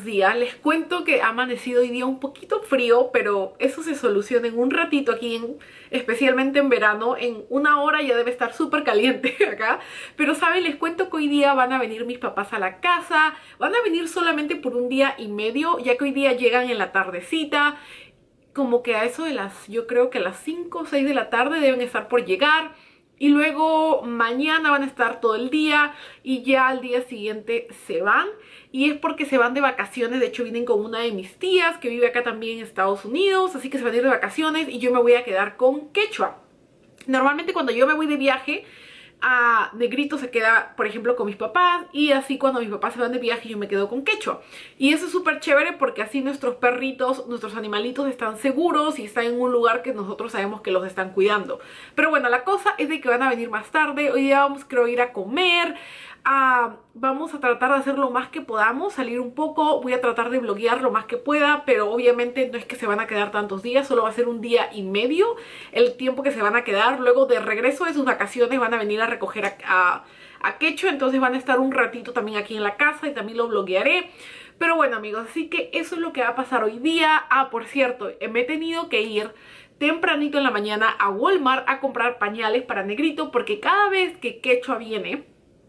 días. Les cuento que ha amanecido hoy día un poquito frío, pero eso se soluciona en un ratito aquí, especialmente en verano. En una hora ya debe estar súper caliente acá. Pero saben, les cuento que hoy día van a venir mis papás a la casa. Van a venir solamente por un día y medio, ya que hoy día llegan en la tardecita. Como que a eso de yo creo que a las 5 o 6 de la tarde deben estar por llegar. Y luego mañana van a estar todo el día y ya al día siguiente se van. Y es porque se van de vacaciones. De hecho vienen con una de mis tías que vive acá también en Estados Unidos. Así que se van a ir de vacaciones y yo me voy a quedar con Quechua. Normalmente cuando yo me voy de viaje, Negrito se queda, por ejemplo, con mis papás, y así cuando mis papás se van de viaje yo me quedo con Quechua. Y eso es súper chévere porque así nuestros perritos, nuestros animalitos están seguros y están en un lugar que nosotros sabemos que los están cuidando. Pero bueno, la cosa es de que van a venir más tarde. Hoy día vamos, creo, a ir a comer. Vamos a tratar de hacer lo más que podamos, salir un poco. Voy a tratar de vloguear lo más que pueda, pero obviamente no es que se van a quedar tantos días, solo va a ser un día y medio el tiempo que se van a quedar. Luego de regreso de sus vacaciones van a venir a recoger a Quechua, entonces van a estar un ratito también aquí en la casa y también lo vloguearé. Pero bueno, amigos, así que eso es lo que va a pasar hoy día. Por cierto, me he tenido que ir tempranito en la mañana a Walmart a comprar pañales para Negrito, porque cada vez que Quechua viene,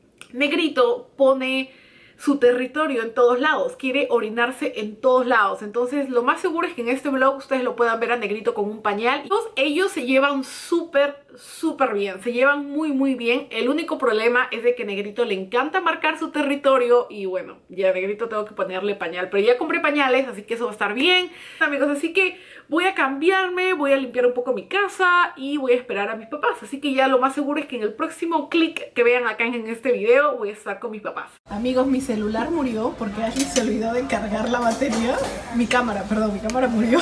Negrito pone su territorio en todos lados, quiere orinarse en todos lados. Entonces lo más seguro es que en este vlog ustedes lo puedan ver a Negrito con un pañal. Ellos se llevan súper bien, se llevan muy bien. El único problema es de que Negrito le encanta marcar su territorio y bueno, ya a Negrito tengo que ponerle pañal, pero ya compré pañales, así que eso va a estar bien, amigos. Así que voy a cambiarme, voy a limpiar un poco mi casa y voy a esperar a mis papás. Así que ya lo más seguro es que en el próximo clic que vean acá en este video voy a estar con mis papás. Amigos, mi celular murió porque Ashley se olvidó de cargar la batería. Mi cámara murió.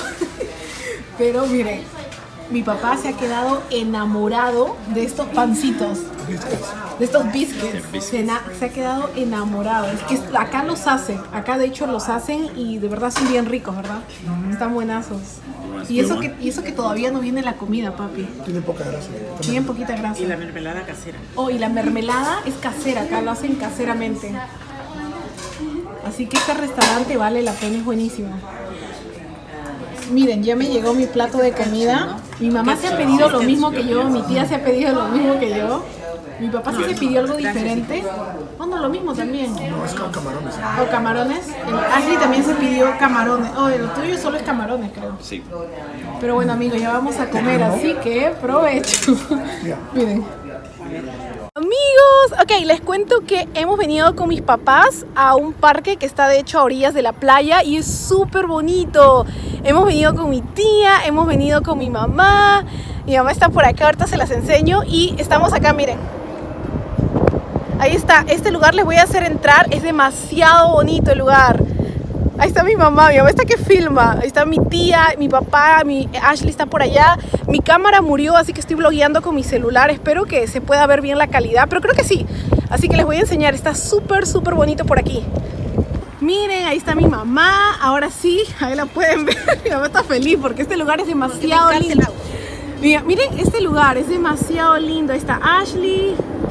Pero miren, mi papá se ha quedado enamorado de estos pancitos, de estos biscuits. Se ha quedado enamorado. Es que acá los hacen, acá de hecho los hacen y de verdad son bien ricos, ¿verdad? Están buenazos. Y eso que todavía no viene la comida, papi. Tiene poca grasa. Tienen poquita grasa. Y la mermelada casera. Oh, y la mermelada es casera, acá lo hacen caseramente. Así que este restaurante vale la pena, es buenísimo. Miren, ya me llegó mi plato de comida. Mi mamá se ha pedido lo mismo que yo, mi tía se ha pedido lo mismo que yo. Mi papá sí se pidió algo diferente. Oh, no, lo mismo también. No, es con camarones. ¿O camarones? Ashley también se pidió camarones. Oh, el tuyo solo es camarones, creo. Sí. Pero bueno, amigos, ya vamos a comer, así que provecho. Miren. Amigos, ok, les cuento que hemos venido con mis papás a un parque que está de hecho a orillas de la playa y es súper bonito. Hemos venido con mi tía, hemos venido con mi mamá. Mi mamá está por acá, ahorita se las enseño y estamos acá, miren. Ahí está, este lugar les voy a hacer entrar, es demasiado bonito el lugar. Ahí está mi mamá está que filma. Ahí está mi tía, mi papá, Ashley está por allá. Mi cámara murió, así que estoy vlogueando con mi celular. Espero que se pueda ver bien la calidad, pero creo que sí. Así que les voy a enseñar, está súper bonito por aquí. Miren, ahí está mi mamá, ahora sí, ahí la pueden ver. Mi mamá está feliz porque este lugar es demasiado lindo. Miren, este lugar es demasiado lindo. Ahí está Ashley.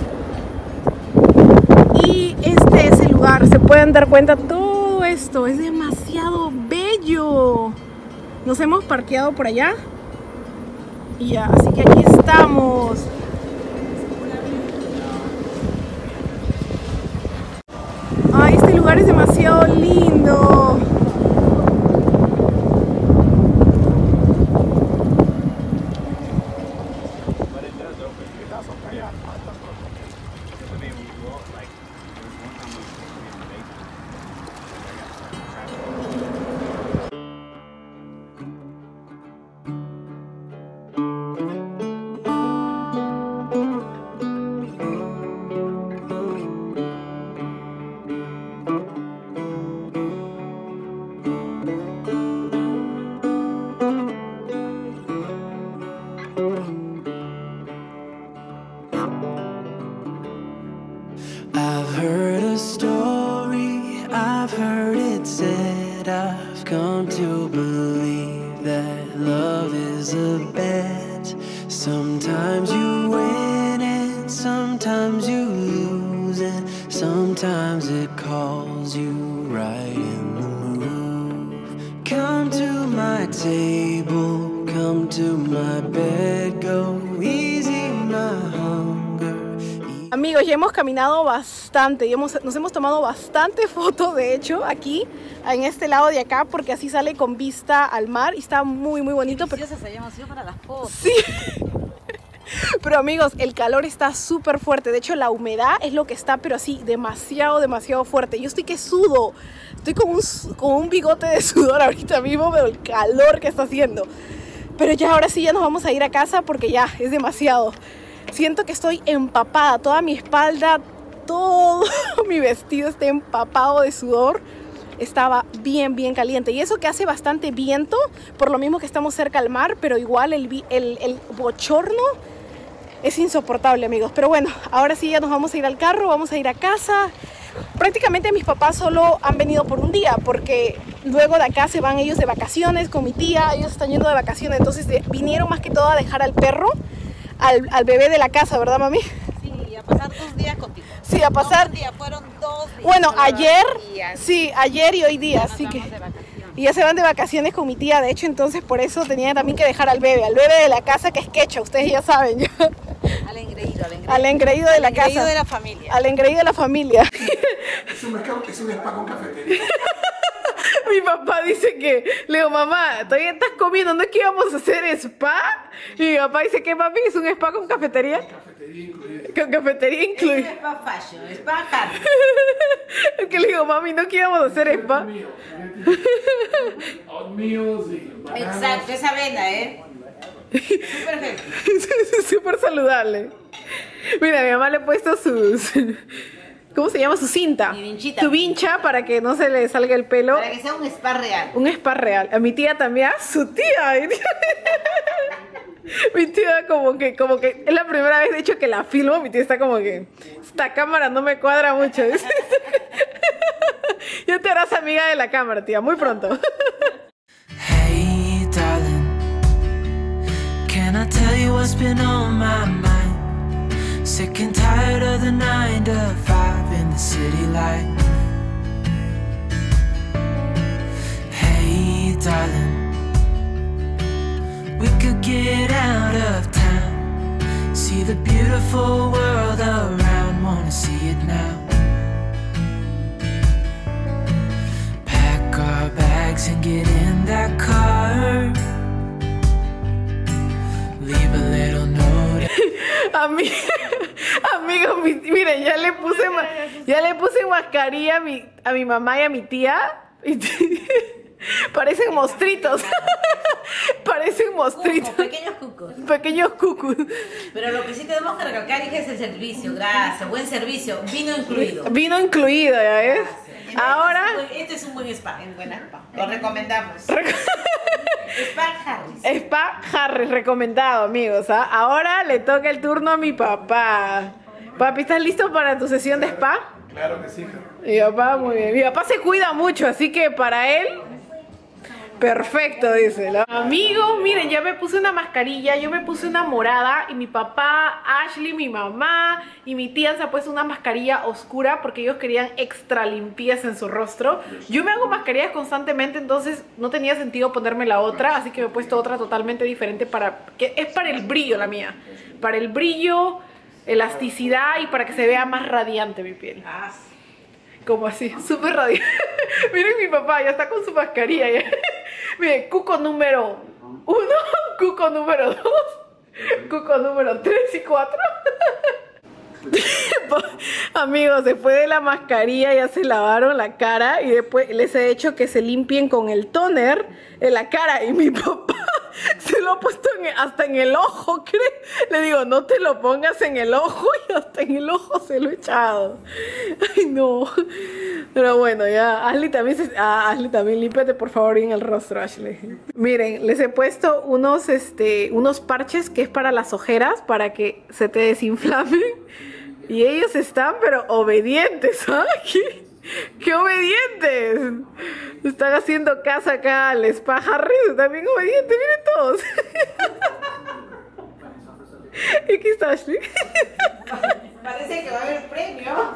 Y este es el lugar, se pueden dar cuenta, todo esto es demasiado bello. Nos hemos parqueado por allá y ya, así que aquí estamos. Ay, este lugar es demasiado lindo. I've heard a story, I've heard it said, I've come to believe that love is a bet. Sometimes you win and sometimes you lose, and sometimes it calls you right in the mood. my table, come to my bed, go easy my hunger. Amigos, ya hemos caminado bastante, nos hemos tomado bastante fotos, de hecho, aquí, en este lado de acá, porque así sale con vista al mar y está muy, muy bonito. Deliciosas habíamos sido para las fotos. Sí. Pero amigos, el calor está súper fuerte. De hecho, la humedad es lo que está, pero así, demasiado, demasiado fuerte. Yo estoy que sudo. Estoy con un bigote de sudor ahorita mismo, pero el calor que está haciendo. Pero ya, ahora sí, ya nos vamos a ir a casa porque ya es demasiado. Siento que estoy empapada. Toda mi espalda, todo mi vestido está empapado de sudor. Estaba bien, bien caliente. Y eso que hace bastante viento, por lo mismo que estamos cerca al mar, pero igual el bochorno es insoportable, amigos. Pero bueno, ahora sí ya nos vamos a ir al carro, vamos a ir a casa. Prácticamente mis papás solo han venido por un día, porque luego de acá se van ellos de vacaciones con mi tía. Ellos están yendo de vacaciones, entonces vinieron más que todo a dejar al perro, al bebé de la casa, ¿verdad, mami? Sí, a pasar 2 días contigo. Sí, a pasar... No, 1 día, fueron 2 días. Bueno, ayer, días. sí, ayer y hoy día, Ya así nos que... vamos de vacaciones. Y ya se van de vacaciones con mi tía, de hecho, entonces por eso tenía también que dejar al bebé de la casa, que es Quecha, ustedes ya saben. ¿Ya? Al engreído, Al engreído de la casa. Al engreído de la familia. Al engreído de la familia. Es un spa con cafetería. Mi papá dice que, le digo, mamá, todavía estás comiendo, ¿no es que íbamos a hacer spa? Y mi papá dice que, papi, es un spa con cafetería. Cafetería incluida. Con cafetería Es incluida. un spa fashion, spa Harry. Es que le digo, mami, ¿no que íbamos a hacer spa? Oatmeals y bananas. Exacto, esa avena, Súper healthy. Súper saludable. Mira, mi mamá le ha puesto sus... ¿Cómo se llama? Su cinta. Mi vinchita. Su vincha para que no se le salga el pelo. Para que sea un spa real. Un spa real. A mi tía también. ¡Ah, su tía! Mi tía como que es la primera vez, de hecho, que la filmo. Mi tía está como que... Esta cámara no me cuadra mucho. Ya te harás amiga de la cámara, tía. Muy pronto. Hey, darling, can I tell you what's been on my mind? Sick and tired of the 9 to 5 in the city life. Hey, darling, we could get out of town, see the beautiful world around, wanna see it now. Pack our bags and get in that car, leave a little note. Amigos, miren, ya le puse mascarilla a mi mamá y a mi tía. Parecen monstruitos. Parecen monstruitos. Pequeños cucos. Pequeños cucus. Pero lo que sí tenemos que recalcar es el servicio. Gracias, buen servicio. Vino incluido. Vino incluido, ¿ya ves? Ahora... Este es un buen spa, en buena spa. Lo recomendamos. Spa Harris. Spa Harris, recomendado, amigos. ¿Ah? Ahora le toca el turno a mi papá. Papi, ¿estás listo para tu sesión de spa? Claro que sí, hija. Mi papá, muy bien. Mi papá se cuida mucho, así que para él... Perfecto, dice. Amigos, miren, ya me puse una mascarilla, yo me puse una morada y mi papá, Ashley, mi mamá y mi tía se ha puesto una mascarilla oscura porque ellos querían extra limpieza en su rostro. Yo me hago mascarillas constantemente, entonces no tenía sentido ponerme la otra, así que me he puesto otra totalmente diferente que es para el brillo la mía. Para el brillo, elasticidad y para que se vea más radiante mi piel. Como así, súper radiante. Miren mi papá, ya está con su mascarilla. Ya. Miren, cuco número 1, cuco número 2, cuco número 3 y 4. Amigos, después de la mascarilla ya se lavaron la cara y después les he hecho que se limpien con el toner en la cara. Y mi papá se lo ha puesto hasta en el ojo, ¿crees? Le digo, no te lo pongas en el ojo, y hasta en el ojo se lo he echado. Ay, no. Pero bueno, ya, Ashley también, límpiate por favor bien el rostro, Ashley. Miren, les he puesto unos parches que es para las ojeras, para que se te desinflamen. Y ellos están, pero obedientes, ¿ah? ¡Qué obedientes! Están haciendo caso acá al Spa Harris, están bien obedientes, miren todos. Y aquí está Ashley. Parece que va a haber premio.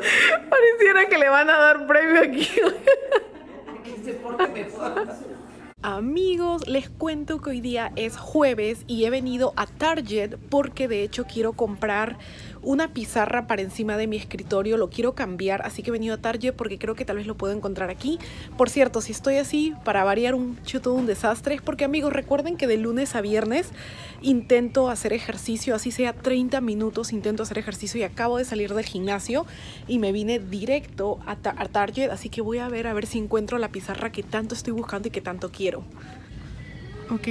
Pareciera que le van a dar premio aquí. Que se porte mejor. Amigos, les cuento que hoy día es jueves y he venido a Target porque de hecho quiero comprar una pizarra para encima de mi escritorio, lo quiero cambiar, así que he venido a Target porque creo que tal vez lo puedo encontrar aquí. Por cierto, si estoy así, para variar todo un desastre, es porque amigos, recuerden que de lunes a viernes intento hacer ejercicio, así sea 30 minutos, intento hacer ejercicio y acabo de salir del gimnasio y me vine directo a Target, así que voy a ver si encuentro la pizarra que tanto estoy buscando y que tanto quiero. Ok,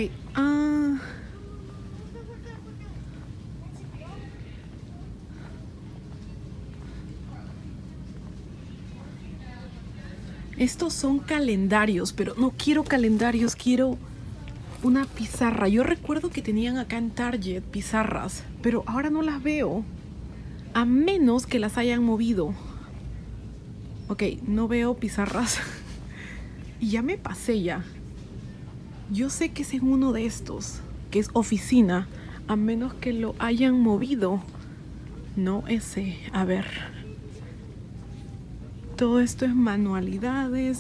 estos son calendarios, pero no quiero calendarios, quiero una pizarra. Yo recuerdo que tenían acá en Target pizarras, pero ahora no las veo, a menos que las hayan movido. Ok, no veo pizarras y ya me pasé ya. Yo sé que es en uno de estos, que es oficina, a menos que lo hayan movido. No ese, a ver. Todo esto es manualidades.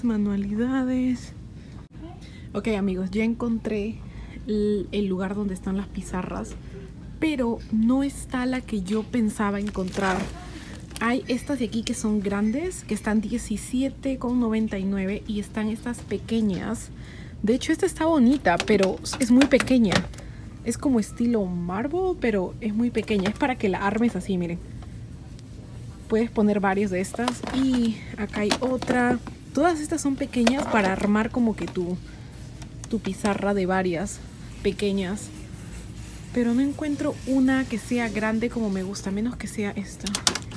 Ok amigos, ya encontré el lugar donde están las pizarras, pero no está la que yo pensaba encontrar. Hay estas de aquí que son grandes, que están $17,99 y están estas pequeñas. De hecho esta está bonita, pero es muy pequeña. Es como estilo marble, pero es muy pequeña. Es para que la armes así, miren. Puedes poner varias de estas. Y acá hay otra. Todas estas son pequeñas para armar como que tu pizarra de varias pequeñas. Pero no encuentro una que sea grande como me gusta, menos que sea esta.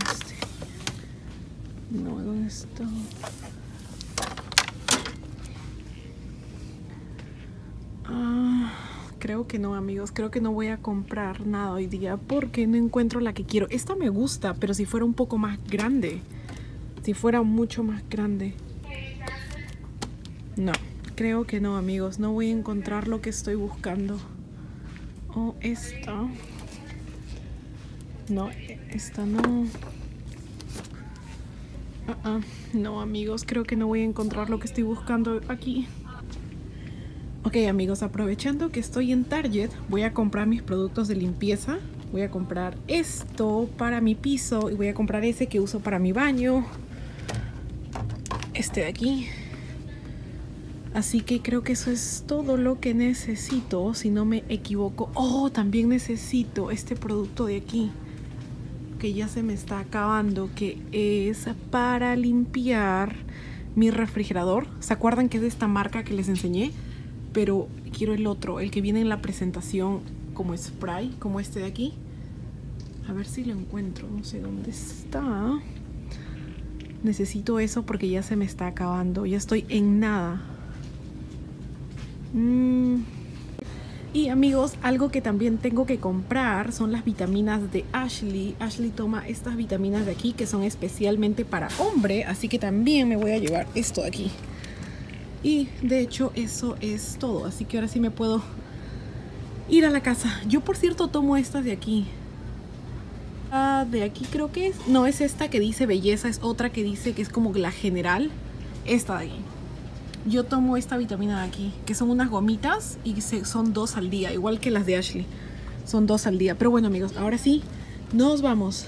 No, ¿dónde está? Creo que no, amigos. Creo que no voy a comprar nada hoy día porque no encuentro la que quiero. Esta me gusta, pero si fuera un poco más grande. Si fuera mucho más grande. No, creo que no, amigos. No voy a encontrar lo que estoy buscando. O esta. No, esta no. No, amigos. Creo que no voy a encontrar lo que estoy buscando aquí. Ok amigos, aprovechando que estoy en Target, voy a comprar mis productos de limpieza. Voy a comprar esto para mi piso y voy a comprar ese que uso para mi baño. Este de aquí. Así que creo que eso es todo lo que necesito, si no me equivoco. Oh, también necesito este producto de aquí, que ya se me está acabando, que es para limpiar mi refrigerador. ¿Se acuerdan que es de esta marca que les enseñé? Pero quiero el otro, el que viene en la presentación como spray, como este de aquí. A ver si lo encuentro, no sé dónde está. Necesito eso porque ya se me está acabando, ya estoy en nada. Y amigos, algo que también tengo que comprar son las vitaminas de Ashley. Ashley toma estas vitaminas de aquí que son especialmente para hombre, así que también me voy a llevar esto de aquí. Y de hecho eso es todo, así que ahora sí me puedo ir a la casa. Yo por cierto tomo estas de aquí. De aquí creo que es. No, es esta que dice belleza, es otra que dice que es como la general. Esta de aquí. Yo tomo esta vitamina de aquí, que son unas gomitas y son 2 al día, igual que las de Ashley. Son 2 al día. Pero bueno amigos, ahora sí, nos vamos.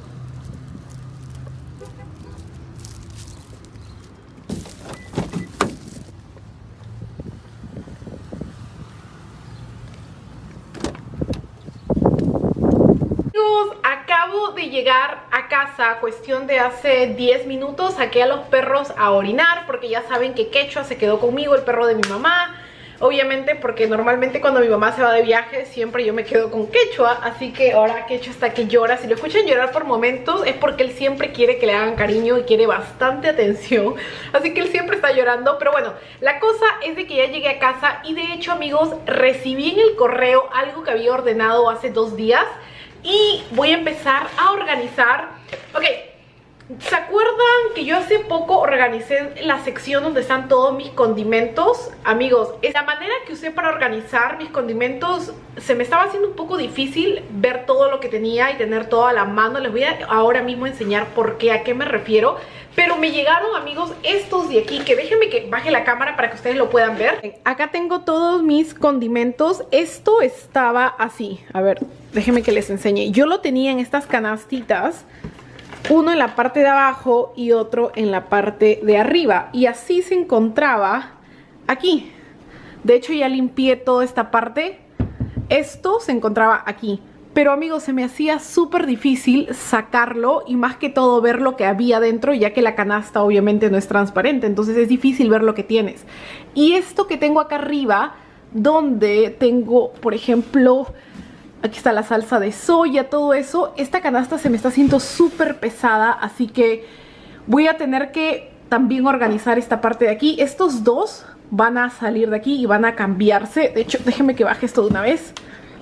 Acabo de llegar a casa, cuestión de hace 10 minutos. Saqué a los perros a orinar porque ya saben que Quechua se quedó conmigo, el perro de mi mamá. Obviamente porque normalmente cuando mi mamá se va de viaje siempre yo me quedo con Quechua. Así que ahora Quechua está que llora. Si lo escuchan llorar por momentos es porque él siempre quiere que le hagan cariño y quiere bastante atención. Así que él siempre está llorando. Pero bueno, la cosa es de que ya llegué a casa. Y de hecho amigos, recibí en el correo algo que había ordenado hace 2 días. Y voy a empezar a organizar. Ok, ¿Se acuerdan que yo hace poco organicé la sección donde están todos mis condimentos? Amigos, la manera que usé para organizar mis condimentos se me estaba haciendo un poco difícil ver todo lo que tenía y tener todo a la mano. Les voy a ahora mismo enseñar por qué, a qué me refiero. Pero me llegaron, amigos, estos de aquí, que déjenme que baje la cámara para que ustedes lo puedan ver. Acá tengo todos mis condimentos. Esto estaba así. A ver, déjenme que les enseñe. Yo lo tenía en estas canastitas. Uno en la parte de abajo y otro en la parte de arriba. Y así se encontraba aquí. De hecho ya limpié toda esta parte. Esto se encontraba aquí. Pero amigos, se me hacía súper difícil sacarlo y más que todo ver lo que había dentro, ya que la canasta obviamente no es transparente. Entonces es difícil ver lo que tienes. Y esto que tengo acá arriba, donde tengo, por ejemplo... Aquí está la salsa de soya, todo eso. Esta canasta se me está haciendo súper pesada, así que voy a tener que también organizar esta parte de aquí. Estos dos van a salir de aquí y van a cambiarse. De hecho, déjenme que baje esto de una vez.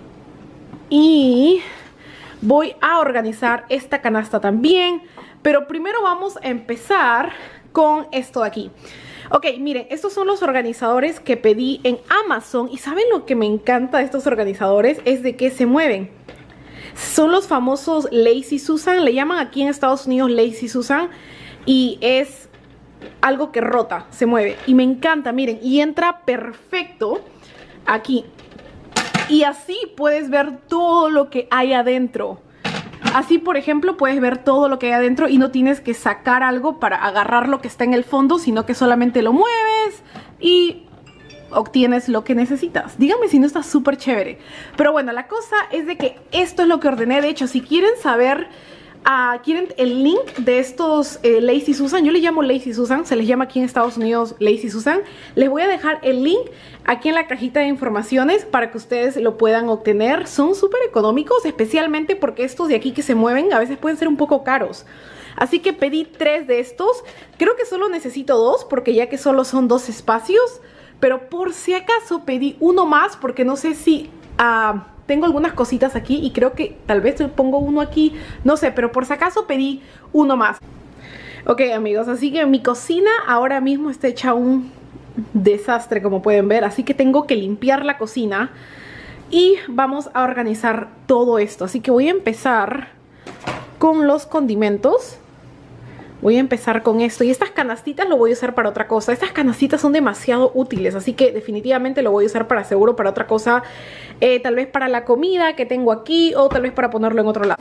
Y voy a organizar esta canasta también. Pero primero vamos a empezar con esto de aquí. Ok, miren, estos son los organizadores que pedí en Amazon. Y ¿saben lo que me encanta de estos organizadores? Es de que se mueven. Son los famosos Lazy Susan. Le llaman aquí en Estados Unidos Lazy Susan. Y es algo que rota, se mueve. Y me encanta, miren. Y entra perfecto aquí. Y así puedes ver todo lo que hay adentro. Así, por ejemplo, puedes ver todo lo que hay adentro y no tienes que sacar algo para agarrar lo que está en el fondo, sino que solamente lo mueves y obtienes lo que necesitas. Díganme si no está súper chévere. Pero bueno, la cosa es de que esto es lo que ordené. De hecho, si quieren saber, quieren el link de estos Lazy Susan, yo le llamo Lazy Susan, se les llama aquí en Estados Unidos Lazy Susan. Les voy a dejar el link aquí en la cajita de informaciones para que ustedes lo puedan obtener. Son súper económicos, especialmente porque estos de aquí que se mueven a veces pueden ser un poco caros. Así que pedí 3 de estos. Creo que solo necesito 2 porque ya que solo son 2 espacios. Pero por si acaso pedí uno más porque no sé si... tengo algunas cositas aquí y creo que tal vez pongo uno aquí. No sé, pero por si acaso pedí uno más. Ok, amigos, así que mi cocina ahora mismo está hecha un desastre, como pueden ver. Así que tengo que limpiar la cocina y vamos a organizar todo esto. Así que voy a empezar con los condimentos. Voy a empezar con esto. Y estas canastitas lo voy a usar para otra cosa. Estas canastitas son demasiado útiles. Así que definitivamente lo voy a usar para seguro para otra cosa. Tal vez para la comida que tengo aquí. O tal vez para ponerlo en otro lado.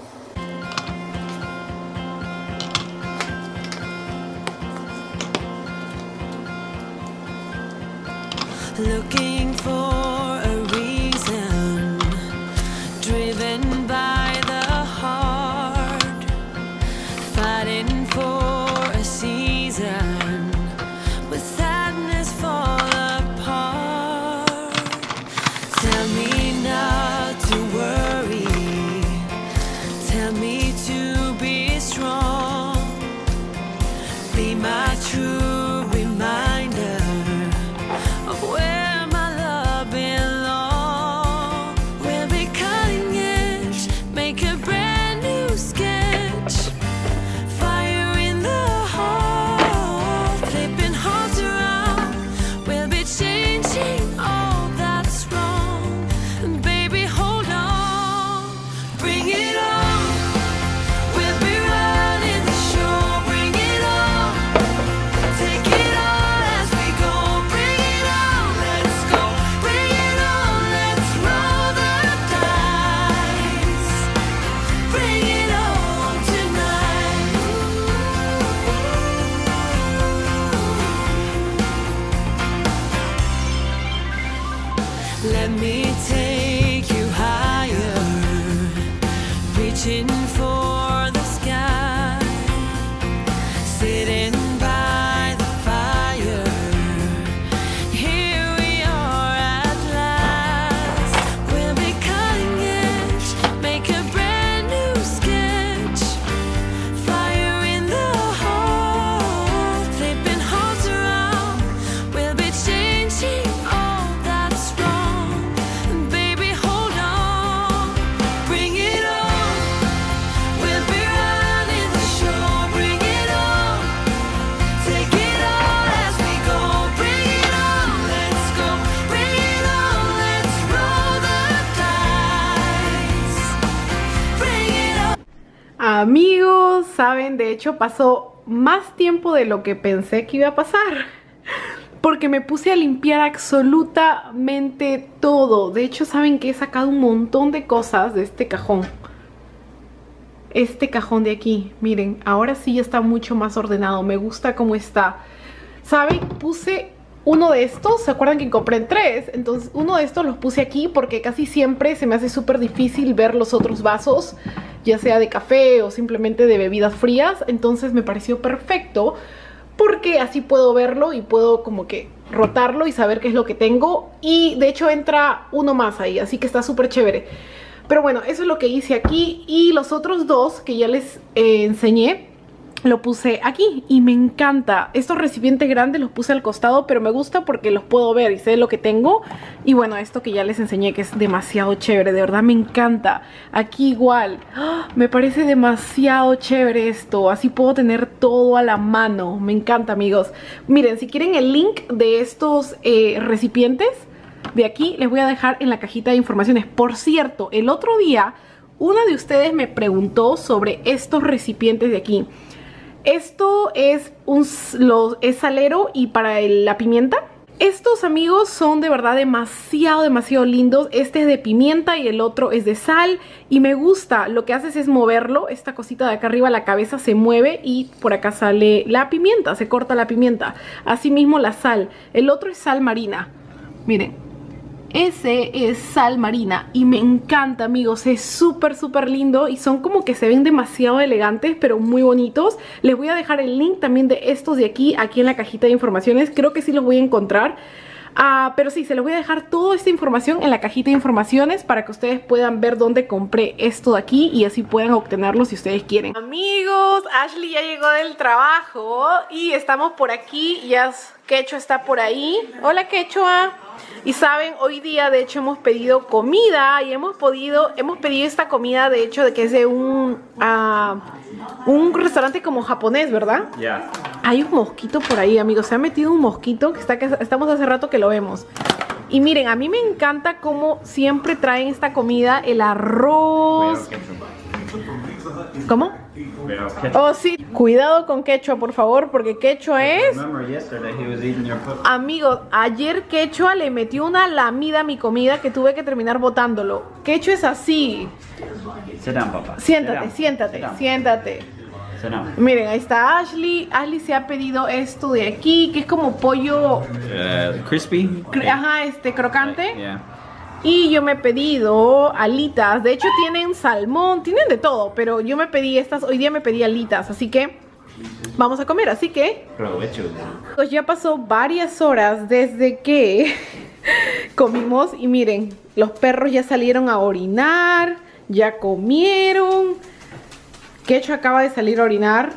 Looking for a reason, driven by the heart, fighting for a season, with sadness fall apart. Tell me not to worry, tell me to be strong, be my true reminder of where my Amigos, saben, de hecho pasó más tiempo de lo que pensé que iba a pasar, porque me puse a limpiar absolutamente todo. De hecho, saben que he sacado un montón de cosas de este cajón. Este cajón de aquí, miren, ahora sí ya está mucho más ordenado. Me gusta cómo está. ¿Saben? Puse uno de estos, ¿se acuerdan que compré en 3? Entonces uno de estos los puse aquí porque casi siempre se me hace súper difícil ver los otros vasos, ya sea de café o simplemente de bebidas frías. Entonces me pareció perfecto porque así puedo verlo y puedo como que rotarlo y saber qué es lo que tengo. Y de hecho entra uno más ahí, así que está súper chévere. Pero bueno, eso es lo que hice aquí. Y los otros dos que ya les enseñé, lo puse aquí y me encanta. Estos recipientes grandes los puse al costado, pero me gusta porque los puedo ver y sé lo que tengo. Y bueno, esto que ya les enseñé, que es demasiado chévere, de verdad me encanta. Aquí igual, ¡oh! Me parece demasiado chévere esto. Así puedo tener todo a la mano. Me encanta, amigos. Miren, si quieren el link de estos recipientes de aquí, les voy a dejar en la cajita de informaciones. Por cierto, el otro día una de ustedes me preguntó sobre estos recipientes de aquí. Esto es es salero y para la pimienta. Estos, amigos, son de verdad demasiado lindos. Este es de pimienta y el otro es de sal. Y me gusta, lo que haces es moverlo. Esta cosita de acá arriba, la cabeza se mueve y por acá sale la pimienta, se corta la pimienta. Asimismo la sal. El otro es sal marina. Miren. Ese es sal marina y me encanta, amigos. Es súper lindo y son como que se ven demasiado elegantes, pero muy bonitos. Les voy a dejar el link también de estos de aquí en la cajita de informaciones. Creo que sí los voy a encontrar. Pero sí, se los voy a dejar toda esta información en la cajita de informaciones para que ustedes puedan ver dónde compré esto de aquí y así puedan obtenerlo si ustedes quieren. Amigos, Ashley ya llegó del trabajo y estamos por aquí. Ya Quechua está por ahí. Hola, Quechua. Y saben, hoy día de hecho hemos pedido comida y hemos pedido esta comida de hecho de que es de un restaurante como japonés, ¿verdad? Ya. Yeah. Hay un mosquito por ahí, amigos. Se ha metido un mosquito que estamos hace rato que lo vemos. Y miren, a mí me encanta cómo siempre traen esta comida, el arroz. ¿Cómo? Oh, sí. Cuidado con Quechua, por favor, porque Quechua es... Amigos, ayer Quechua le metió una lamida a mi comida que tuve que terminar botándolo. Quechua es así. Sit down, papá. Siéntate. Miren, ahí está Ashley. Ashley se ha pedido esto de aquí, que es como pollo... crispy. Ajá, crocante. Yeah. Y yo me he pedido alitas. De hecho tienen salmón, tienen de todo. Pero yo me pedí estas, hoy día me pedí alitas. Así que vamos a comer, así que... Pues ya pasó varias horas desde que comimos. Y miren, los perros ya salieron a orinar. Ya comieron. Quechua acaba de salir a orinar.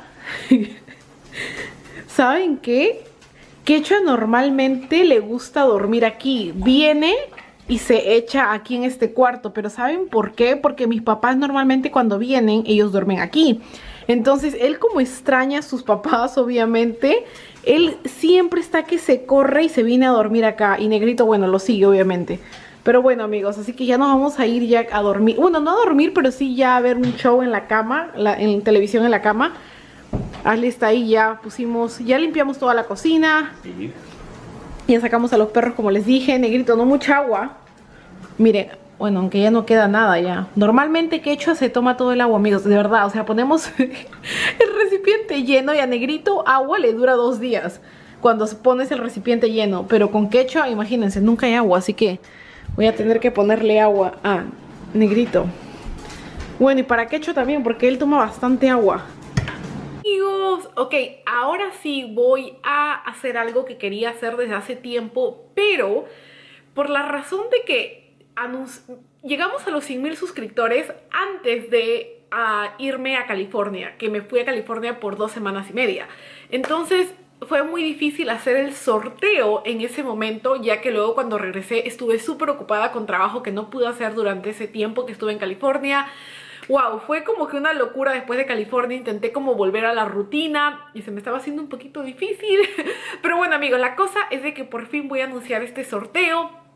¿Saben qué? Quechua normalmente le gusta dormir aquí. Viene... y se echa aquí en este cuarto. Pero ¿saben por qué? Porque mis papás normalmente cuando vienen, ellos duermen aquí. Entonces él, como extraña a sus papás, obviamente, él siempre está que se corre y se viene a dormir acá. Y Negrito, bueno, lo sigue obviamente. Pero bueno, amigos, así que ya nos vamos a ir ya a dormir. Bueno, no a dormir, pero sí ya a ver un show en la cama, en televisión en la cama. Ashley está ahí, ya limpiamos toda la cocina. Ya sacamos a los perros, como les dije. Negrito, no mucha agua. Miren, bueno, aunque ya no queda nada ya. Normalmente Quechua se toma todo el agua, amigos, de verdad. O sea, ponemos el recipiente lleno y a Negrito agua le dura 2 días cuando pones el recipiente lleno. Pero con Quechua, imagínense, nunca hay agua, así que voy a tener que ponerle agua a Negrito. Bueno, y para Quechua también, porque él toma bastante agua. Amigos, ok, ahora sí voy a hacer algo que quería hacer desde hace tiempo, pero por la razón de que llegamos a los 100,000 suscriptores antes de irme a California, que me fui a California por 2 semanas y media. Entonces fue muy difícil hacer el sorteo en ese momento, ya que luego cuando regresé estuve súper ocupada con trabajo que no pude hacer durante ese tiempo que estuve en California. Wow, fue como que una locura después de California. Intenté como volver a la rutina y se me estaba haciendo un poquito difícil. Pero bueno, amigos, la cosa es de que por fin voy a anunciar este sorteo.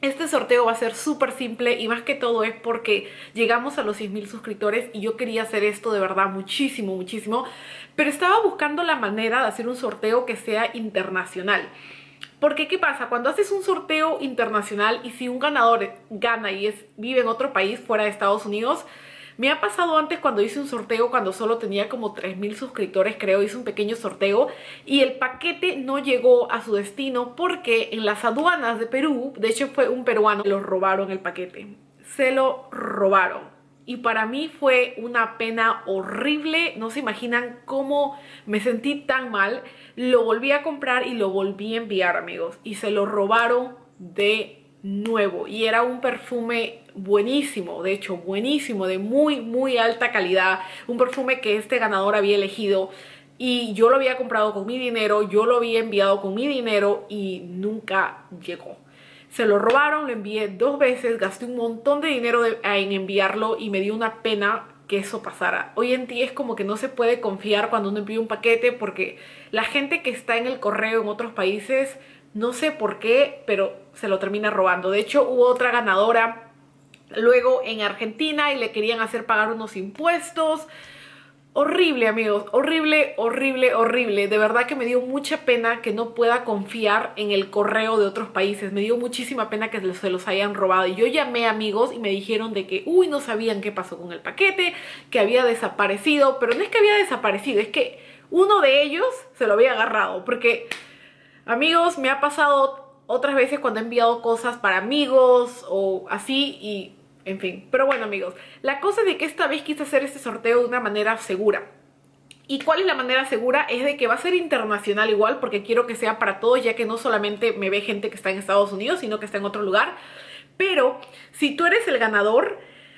Este sorteo va a ser súper simple y más que todo es porque llegamos a los 100.000 suscriptores y yo quería hacer esto de verdad muchísimo, muchísimo. Pero estaba buscando la manera de hacer un sorteo que sea internacional. Porque ¿qué pasa? Cuando haces un sorteo internacional y si un ganador gana y vive en otro país fuera de Estados Unidos, me ha pasado antes cuando hice un sorteo cuando solo tenía como 3.000 suscriptores, creo, hice un pequeño sorteo y el paquete no llegó a su destino porque en las aduanas de Perú, de hecho fue un peruano, lo robaron el paquete, se lo robaron. Y para mí fue una pena horrible, no se imaginan cómo me sentí tan mal. Lo volví a comprar y lo volví a enviar, amigos, y se lo robaron de nuevo y era un perfume buenísimo, de hecho buenísimo, de muy alta calidad, un perfume que este ganador había elegido y yo lo había comprado con mi dinero, yo lo había enviado con mi dinero y nunca llegó. Se lo robaron, lo envié 2 veces, gasté un montón de dinero en enviarlo y me dio una pena que eso pasara. Hoy en día es como que no se puede confiar cuando uno envía un paquete porque la gente que está en el correo en otros países, no sé por qué, pero se lo termina robando. De hecho, hubo otra ganadora luego en Argentina y le querían hacer pagar unos impuestos. Horrible, amigos, horrible, horrible, horrible. De verdad que me dio mucha pena que no pueda confiar en el correo de otros países. Me dio muchísima pena que se los hayan robado. Y yo llamé, amigos, y me dijeron de que, uy, no sabían qué pasó con el paquete, que había desaparecido. Pero no es que había desaparecido, es que uno de ellos se lo había agarrado. Porque, amigos, me ha pasado otras veces cuando he enviado cosas para amigos o así y... en fin, pero bueno, amigos, la cosa es de que esta vez quise hacer este sorteo de una manera segura. ¿Y cuál es la manera segura? Es de que va a ser internacional igual, porque quiero que sea para todos, ya que no solamente me ve gente que está en Estados Unidos, sino que está en otro lugar. Pero si tú eres el ganador,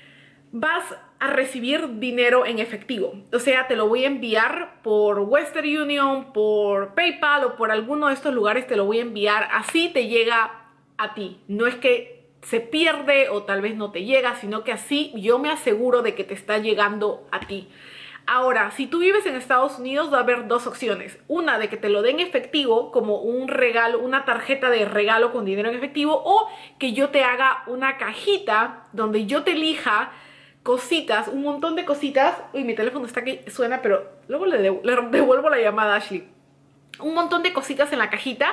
vas a recibir dinero en efectivo. O sea, te lo voy a enviar por Western Union, por PayPal o por alguno de estos lugares te lo voy a enviar. Así te llega a ti. No es que se pierde o tal vez no te llega, sino que así yo me aseguro de que te está llegando a ti. Ahora, si tú vives en Estados Unidos va a haber 2 opciones. Una, de que te lo den efectivo como un regalo, una tarjeta de regalo con dinero en efectivo, o que yo te haga una cajita donde yo te elija cositas, un montón de cositas. Uy, mi teléfono está que suena, pero luego le devuelvo la llamada a Ashley. Un montón de cositas en la cajita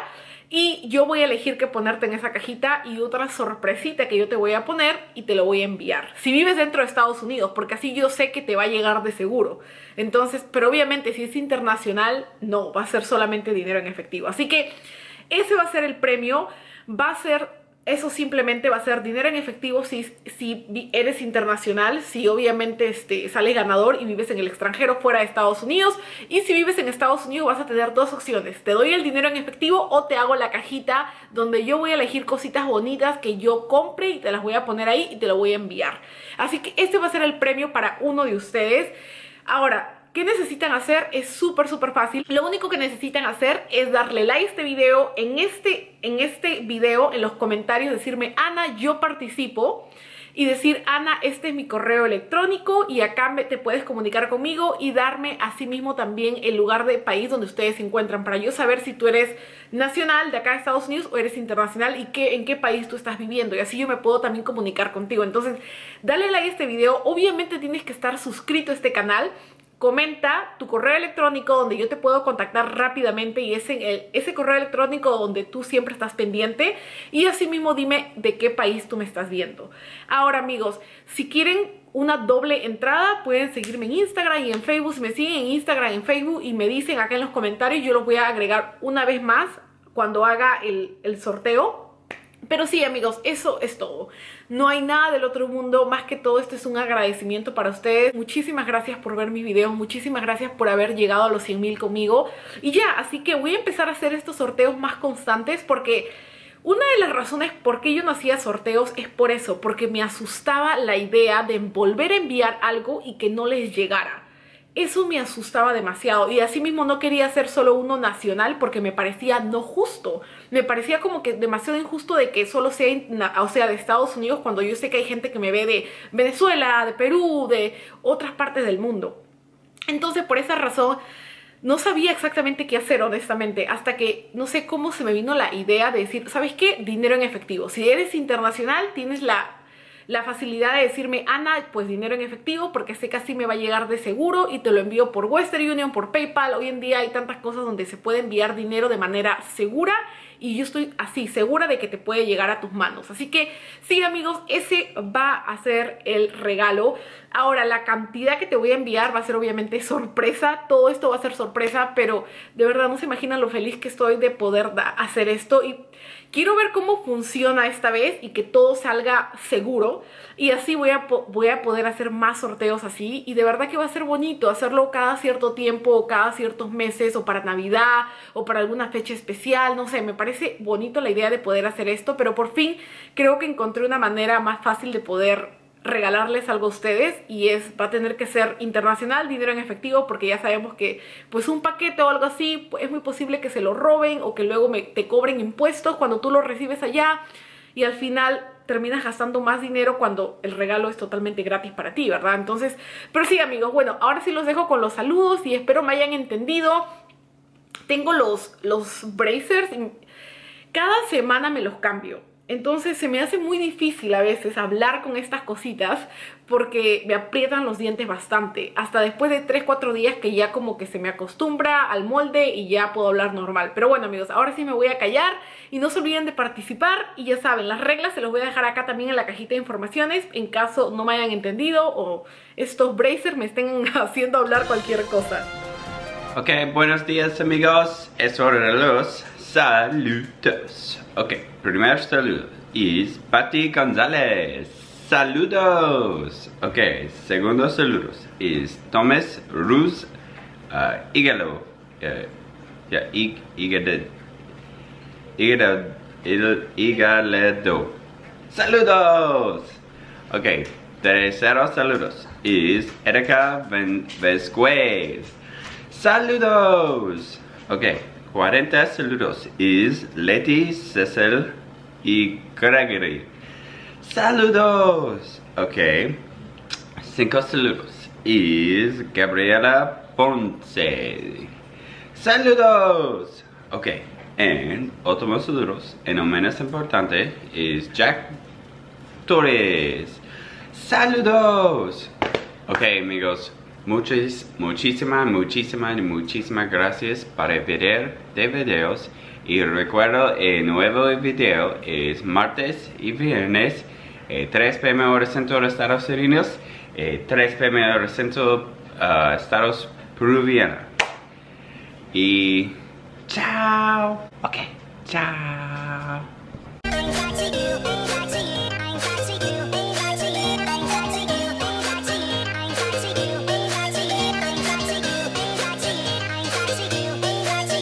y yo voy a elegir qué ponerte en esa cajita y otra sorpresita que yo te voy a poner y te lo voy a enviar. Si vives dentro de Estados Unidos, porque así yo sé que te va a llegar de seguro. Entonces, pero obviamente si es internacional, no, va a ser solamente dinero en efectivo. Así que ese va a ser el premio, va a ser... Eso simplemente va a ser dinero en efectivo si eres internacional, si obviamente sales ganador y vives en el extranjero fuera de Estados Unidos. Y si vives en Estados Unidos vas a tener 2 opciones. Te doy el dinero en efectivo o te hago la cajita donde yo voy a elegir cositas bonitas que yo compre y te las voy a poner ahí y te lo voy a enviar. Así que este va a ser el premio para uno de ustedes. Ahora, ¿qué necesitan hacer? Es súper fácil. Lo único que necesitan hacer es darle like a este video, en este video, en los comentarios, decirme, Ana, yo participo. Y decir, Ana, este es mi correo electrónico y acá te puedes comunicar conmigo y darme asimismo también el lugar de país donde ustedes se encuentran para yo saber si tú eres nacional de acá de Estados Unidos o eres internacional y en qué país tú estás viviendo y así yo me puedo también comunicar contigo. Entonces, dale like a este video. Obviamente tienes que estar suscrito a este canal. Comenta tu correo electrónico donde yo te puedo contactar rápidamente y es en ese correo electrónico donde tú siempre estás pendiente y asimismo dime de qué país tú me estás viendo. Ahora, amigos, si quieren una doble entrada pueden seguirme en Instagram y en Facebook. Si me siguen en Instagram y en Facebook y me dicen acá en los comentarios, yo los voy a agregar una vez más cuando haga el sorteo. Pero sí, amigos, eso es todo. No hay nada del otro mundo, más que todo esto es un agradecimiento para ustedes. Muchísimas gracias por ver mis videos, muchísimas gracias por haber llegado a los 100.000 conmigo. Y ya, así que voy a empezar a hacer estos sorteos más constantes porque una de las razones por qué yo no hacía sorteos es por eso, porque me asustaba la idea de volver a enviar algo y que no les llegara. Eso me asustaba demasiado y asimismo no quería hacer solo uno nacional porque me parecía no justo. Me parecía como que demasiado injusto de que solo sea, de Estados Unidos cuando yo sé que hay gente que me ve de Venezuela, de Perú, de otras partes del mundo. Entonces por esa razón no sabía exactamente qué hacer, honestamente, hasta que no sé cómo se me vino la idea de decir, ¿sabes qué? Dinero en efectivo. Si eres internacional, tienes la facilidad de decirme, Ana, pues dinero en efectivo, porque sé que así me va a llegar de seguro y te lo envío por Western Union, por PayPal. Hoy en día hay tantas cosas donde se puede enviar dinero de manera segura y yo estoy así segura de que te puede llegar a tus manos. Así que sí, amigos, ese va a ser el regalo. Ahora, la cantidad que te voy a enviar va a ser obviamente sorpresa. Todo esto va a ser sorpresa, pero de verdad no se imaginan lo feliz que estoy de poder hacer esto. Y quiero ver cómo funciona esta vez y que todo salga seguro. Y así voy a poder hacer más sorteos así. Y de verdad que va a ser bonito hacerlo cada cierto tiempo, o cada ciertos meses, o para Navidad, o para alguna fecha especial. No sé, me parece bonito la idea de poder hacer esto. Pero por fin creo que encontré una manera más fácil de poder regalarles algo a ustedes, y va a tener que ser internacional, dinero en efectivo, porque ya sabemos que pues un paquete o algo así es muy posible que se lo roben o que luego te cobren impuestos cuando tú lo recibes allá y al final terminas gastando más dinero cuando el regalo es totalmente gratis para ti, ¿verdad? Entonces, pero sí, amigos, bueno, ahora sí los dejo con los saludos y espero me hayan entendido. Tengo los bracers y cada semana me los cambio. Entonces se me hace muy difícil a veces hablar con estas cositas porque me aprietan los dientes bastante. Hasta después de 3-4 días que ya como que se me acostumbra al molde y ya puedo hablar normal. Pero bueno, amigos, ahora sí me voy a callar y no se olviden de participar. Y ya saben, las reglas se los voy a dejar acá también en la cajita de informaciones en caso no me hayan entendido o estos bracers me estén haciendo hablar cualquier cosa. Ok, buenos días amigos, es hora de los saludos. Ok, primer saludo es Patti González. Saludos. Ok, segundo saludos es Thomas Ruz Igalo. Igaledo. Saludos. Ok, tercero saludos es Erika Vesquez. Saludos. Ok, 40 saludos es Leti, Cecil y Gregory. Saludos. Ok, 5 saludos es Gabriela Ponce. Saludos. Ok, en últimos saludos, en lo menos importante, es Jack Torres. Saludos. Ok, amigos, muchísimas gracias para ver de videos. Y recuerdo, el nuevo video es martes y viernes, 3 p.m. hora centro de Estados Unidos, 3 p.m. hora centro Estados Peruviana. Y chao. Ok, chao.